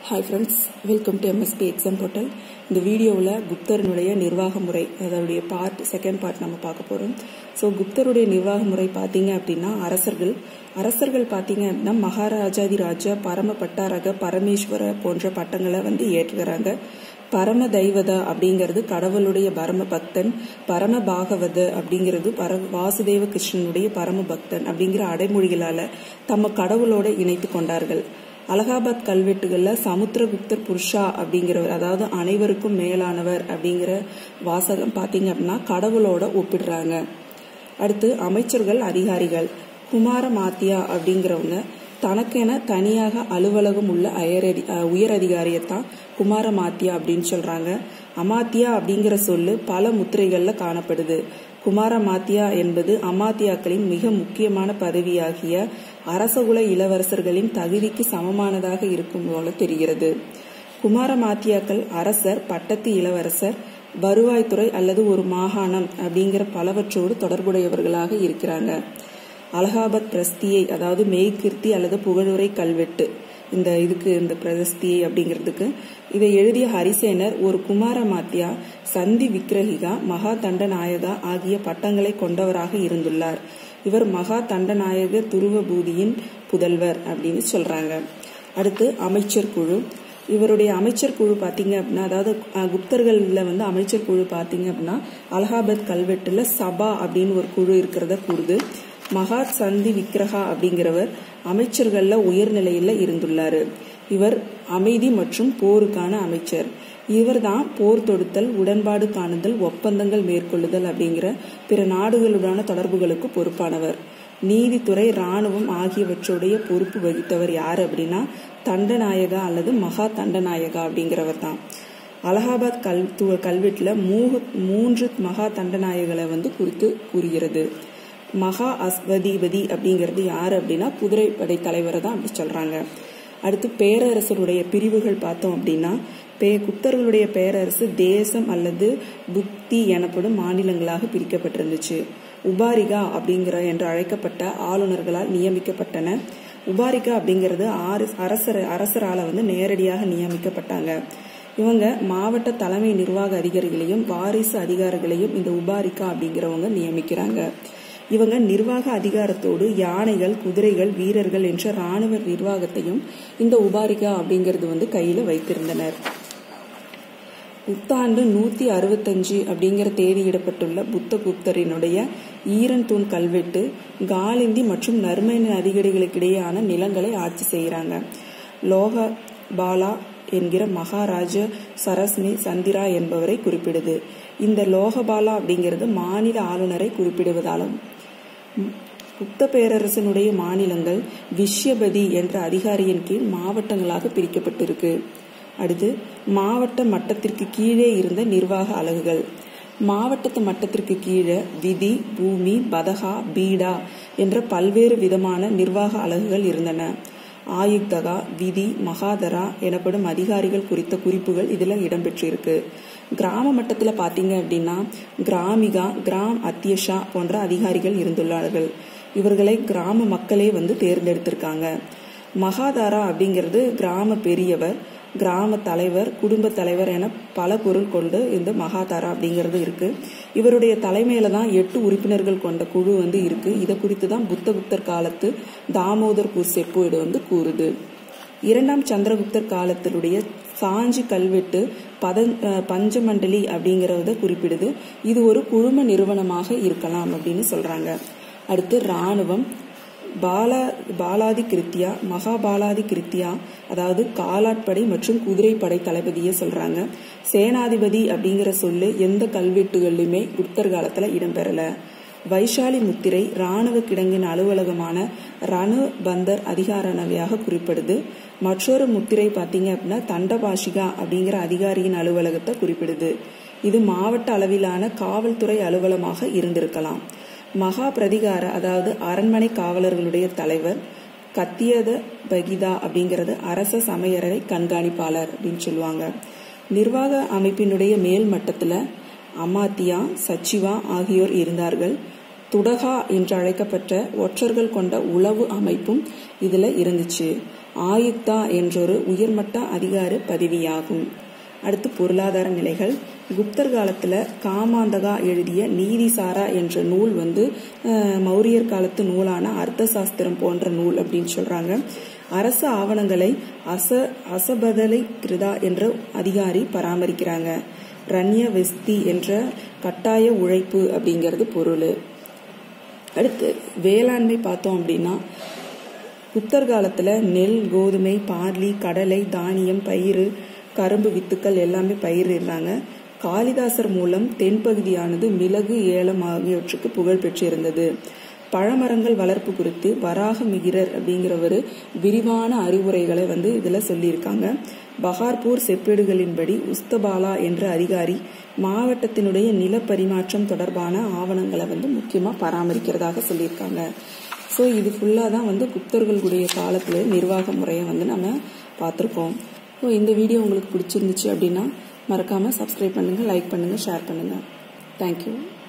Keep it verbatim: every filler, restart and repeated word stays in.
Hi friends, welcome to M S P Exam Portal. இந்த வீடியோவில் குப்தருடைய நிர்வாக முறை அதோடைய பார்ட் செகண்ட் பார்ட் நம்ம பார்க்க போகிறோம். ஸோ குப்தருடைய நிர்வாக முறை பார்த்தீங்க அப்படின்னா அரசர்கள் அரசர்கள் பார்த்தீங்க அப்படின்னா மகாராஜாதி ராஜா பரம பட்டாரக பரமேஸ்வர போன்ற பட்டங்களை வந்து ஏற்றுக்கிறாங்க. பரம தெய்வதா அப்படிங்கிறது கடவுளுடைய பரம பக்தன், பரம பாகவத அப்படிங்கிறது பர வாசுதேவ கிருஷ்ணனுடைய பரம பக்தன் அப்படிங்கிற அடைமொழிகளால தம்ம கடவுளோட இணைத்து கொண்டார்கள். அலகாபாத் கல்வெட்டுகள்ல சமுத்திரகுப்தர் புருஷா அப்படிங்கிறவர், அதாவது அனைவருக்கும் மேலானவர் அப்படிங்கிற வாசகம் பாத்தீங்க அப்படின்னா கடவுளோட ஒப்பிடுறாங்க. அடுத்து அமைச்சர்கள் அதிகாரிகள். குமார மாத்தியா அப்படிங்கிறவங்க தனக்கென தனியாக அலுவலகம் உள்ள உயர் அதிகாரியத்தான் குமார மாத்தியா அப்படின்னு சொல்றாங்க. அமாத்தியா அப்படிங்கிற சொல்லு பல முத்திரைகள்ல காணப்படுது. குமார மாத்தியா என்பது அமாத்தியாக்களின் மிக முக்கியமான பதவியாகிய அரசகுல இளவரசர்களின் தகுதிக்கு சமமானதாக இருக்கும் போல தெரிகிறது. குமார மாத்தியாக்கள் அரசர், பட்டத்து இளவரசர், வருவாய்த்துறை அல்லது ஒரு மாகாணம் அப்படிங்கிற பலவற்றோடு தொடர்புடையவர்களாக இருக்கிறாங்க. அலகாபாத் பிரஸ்தியை, அதாவது மெய்கீர்த்தி அல்லது புகழுரை கல்வெட்டு, இந்த இதுக்கு இந்த பிரஸ்தியை அப்படிங்கிறதுக்கு இதை எழுதிய ஹரிசேனர் ஒரு குமார மாத்தியா, சந்தி விக்கிரகிகா, மகா தண்டநாயகா ஆகிய பட்டங்களை கொண்டவராக இருந்துள்ளார். இவர் மகா தண்டநாயக துருவ பூதியின் புதல்வர் அப்படின்னு சொல்றாங்க. அடுத்து அமைச்சர் குழு. இவருடைய அமைச்சர் குழு பாத்தீங்க அப்படின்னா, அதாவது குப்தர்கள்ல வந்து அமைச்சர் குழு பாத்தீங்க அப்படின்னா அலகாபாத் கல்வெட்டுல சபா அப்படின்னு ஒரு குழு இருக்கிறத கூறுது. மகா சந்தி விக்கிரகா அப்படிங்கிறவர் அமைச்சர்கள்ல உயர்நிலையில இருந்துள்ளாரு. இவர் அமைதி மற்றும் போருக்கான அமைச்சர். இவர் தான் போர் தொடுத்தல், உடன்பாடு காணுதல், ஒப்பந்தங்கள் மேற்கொள்ளுதல் அப்படிங்கிற பிற நாடுகளுடான தொடர்புகளுக்கு பொறுப்பானவர். நீதித்துறை, ராணுவம் ஆகியவற்றுடைய பொறுப்பு வகித்தவர் யாரு அப்படின்னா தண்டநாயகா அல்லது மகா தண்டநாயகா அப்படிங்கிறவர் தான். அலகாபாத் கல் கல்வெட்டுல மூன்று மகா தண்டநாயகளை வந்து குறித்து கூறுகிறது. மகா அஸ்வதிபதி அப்படிங்கிறது யாரு அப்படின்னா குதிரைப்படை தலைவரை தான் அப்படி சொல்றாங்க. அடுத்து பேரரசருடைய பிரிவுகள் பார்த்தோம் அப்படின்னா பே குப்தர்களுடைய பேரரசு தேசம் அல்லது புக்தி எனப்படும் மாநிலங்களாக பிரிக்கப்பட்டிருந்துச்சு. உபாரிகா அப்படிங்கிற என்று அழைக்கப்பட்ட ஆளுநர்களால் நியமிக்கப்பட்டன. உபாரிகா அப்படிங்கிறது அரசர் அரசரால வந்து நேரடியாக நியமிக்கப்பட்டாங்க. இவங்க மாவட்ட தலைமை நிர்வாக அதிகாரிகளையும் வாரிசு அதிகாரிகளையும் இந்த உபாரிகா அப்படிங்கிறவங்க நியமிக்கிறாங்க. இவங்க நிர்வாக அதிகாரத்தோடு யானைகள், குதிரைகள், வீரர்கள் என்ற ராணுவ நிர்வாகத்தையும் இந்த உபாரிகா அப்படிங்கிறது வந்து கையில வைத்திருந்தனர். புத்தாண்டு நூத்தி அறுபத்தஞ்சு அப்படிங்கிற தேதியிடப்பட்டுள்ள புத்தகுப்தரினுடைய ஈரன் தூண் கல்வெட்டு காலிந்தி மற்றும் நர்மேனி நதிகடிகளுக்கிடையேயான நிலங்களை ஆட்சி செய்கிறாங்க. லோக பாலா என்கிற மகாராஜ சரஸ்மி சந்திரா என்பவரை குறிப்பிடுது. இந்த லோகபாலா அப்படிங்கிறது மாநில ஆளுநரை குறிப்பிடுவதாலும் புத்த பேரரசனுடைய மாநிலங்கள் விஷ்யபதி என்ற அதிகாரியின் கீழ் மாவட்டங்களாக பிரிக்கப்பட்டிருக்கு. அடுத்து மாவட்ட மட்டத்திற்கு கீழே இருந்த நிர்வாக அலகுகள். மாவட்டத்து மட்டத்திற்கு கீழே விதி, பூமி, பதகா, பீடா என்ற பல்வேறு விதமான நிர்வாக அலகுகள் இருந்தன. ஆயுக்தகா, விதி, மகாதரா எனப்படும் அதிகாரிகள் குறித்த குறிப்புகள் இதுல இடம்பெற்றிருக்கு. கிராம மட்டத்துல பாத்தீங்க அப்படின்னா கிராமிகா, கிராம் அத்தியஷா போன்ற அதிகாரிகள் இருந்துள்ளார்கள். இவர்களை கிராம மக்களே வந்து தேர்ந்தெடுத்திருக்காங்க. மகாதாரா அப்படிங்கிறது கிராம பெரியவர், கிராம தலைவர், குடும்ப தலைவர் என பல பொருள் கொண்டு இந்த மகாதாரா அப்படிங்கிறது இருக்கு. இவருடைய தலைமையில தான் எட்டு உறுப்பினர்கள் கொண்ட குழு வந்து இருக்கு. இதை குறித்து தான் புத்தகுப்தர் காலத்து தாமோதர்பூர் செப்பேடு வந்து கூறுது. இரண்டாம் சந்திரகுப்தர் காலத்தினுடைய சாஞ்சி கல்வெட்டு பத பஞ்சமண்டலி அப்படிங்கறத குறிப்பிடுது. இது ஒரு குழும நிறுவனமாக இருக்கலாம் அப்படின்னு சொல்றாங்க. அடுத்து ராணுவம். பாலா பாலாதி கிருத்தியா, மகாபாலாதி கிருத்தியா, அதாவது காலாட்படை மற்றும் குதிரைப்படை தளபதியை சொல்றாங்க. சேனாதிபதி அப்படிங்கிற சொல்லு எந்த கல்வெட்டுகளிலுமே குப்தர் காலத்துல இடம்பெறல. வைஷாலி முத்திரை ராணுவ கிடங்கின் அலுவலகமான ரணு பந்தர் அதிகாரனவையாக குறிப்பிடுது. மற்றொரு முத்திரை பாத்தீங்க அப்படின்னா தண்டபாஷிகா அப்படிங்கிற அதிகாரியின் அலுவலகத்தை குறிப்பிடுது. இது மாவட்ட அளவிலான காவல்துறை அலுவலகமாக இருந்திருக்கலாம். மகா பிரதிகார, அதாவது அரண்மனை காவலர்களுடைய தலைவர். கத்தியத பகிதா அப்படிங்கிறது அரச சமையறை கண்காணிப்பாளர் அப்படின்னு சொல்லுவாங்க. நிர்வாக அமைப்பினுடைய மேல் மட்டத்துல அமாத்தியா, சச்சிவா ஆகியோர் இருந்தார்கள். துடகா என்று அழைக்கப்பட்ட ஒற்றர்கள் கொண்ட உளவு அமைப்பும் இதுல இருந்துச்சு. ஆயுக்தா என்றொரு உயர்மட்ட அதிகார பதவியாகும். அடுத்து பொருளாதார நிலைகள். குப்தர் காலத்துல காமாந்தகா எழுதிய நீதிசாரா என்ற நூல் வந்து மௌரியர் காலத்து நூலான அர்த்த சாஸ்திரம் போன்ற நூல் அப்படின்னு சொல்றாங்க. அரசு ஆவணங்களை அச அசபதலை கிருதா என்ற அதிகாரி பராமரிக்கிறாங்க. ரண்ய வெஸ்தி என்ற கட்டாய உழைப்பு அப்படிங்கிறது பொருள். அடுத்து வேளாண்மை பார்த்தோம் அப்படின்னா குப்தர் காலத்துல நெல், கோதுமை, பார்லி, கடலை, தானியம், பயிறு, கரும்பு வித்துக்கள் எல்லாமே பயிரிடுறாங்க. காளிதாசர் மூலம் தென்பகுதியானது மிளகு, ஏலம் ஆகியவற்றுக்கு புகழ் பெற்றிருந்தது. பழமரங்கள் வளர்ப்பு குறித்து வராக மிகிரர் அப்படிங்கிறவர் விரிவான அறிவுரைகளை வந்து இதுல சொல்லியிருக்காங்க. பகார்பூர் செப்பேடுகளின்படி உஸ்தபாலா என்ற அதிகாரி மாவட்டத்தினுடைய நில பரிமாற்றம் தொடர்பான ஆவணங்களை வந்து முக்கியமா பராமரிக்கிறதாக சொல்லியிருக்காங்க. ஸோ இது ஃபுல்லாக தான் வந்து குப்தர்களுடைய காலத்துல நிர்வாக முறையை வந்து நம்ம பார்த்துருக்கோம். ஸோ இந்த வீடியோ உங்களுக்கு பிடிச்சிருந்துச்சு அப்படின்னா மறக்காம சப்ஸ்கிரைப் பண்ணுங்க, லைக் பண்ணுங்க, ஷேர் பண்ணுங்க. தேங்க்யூ.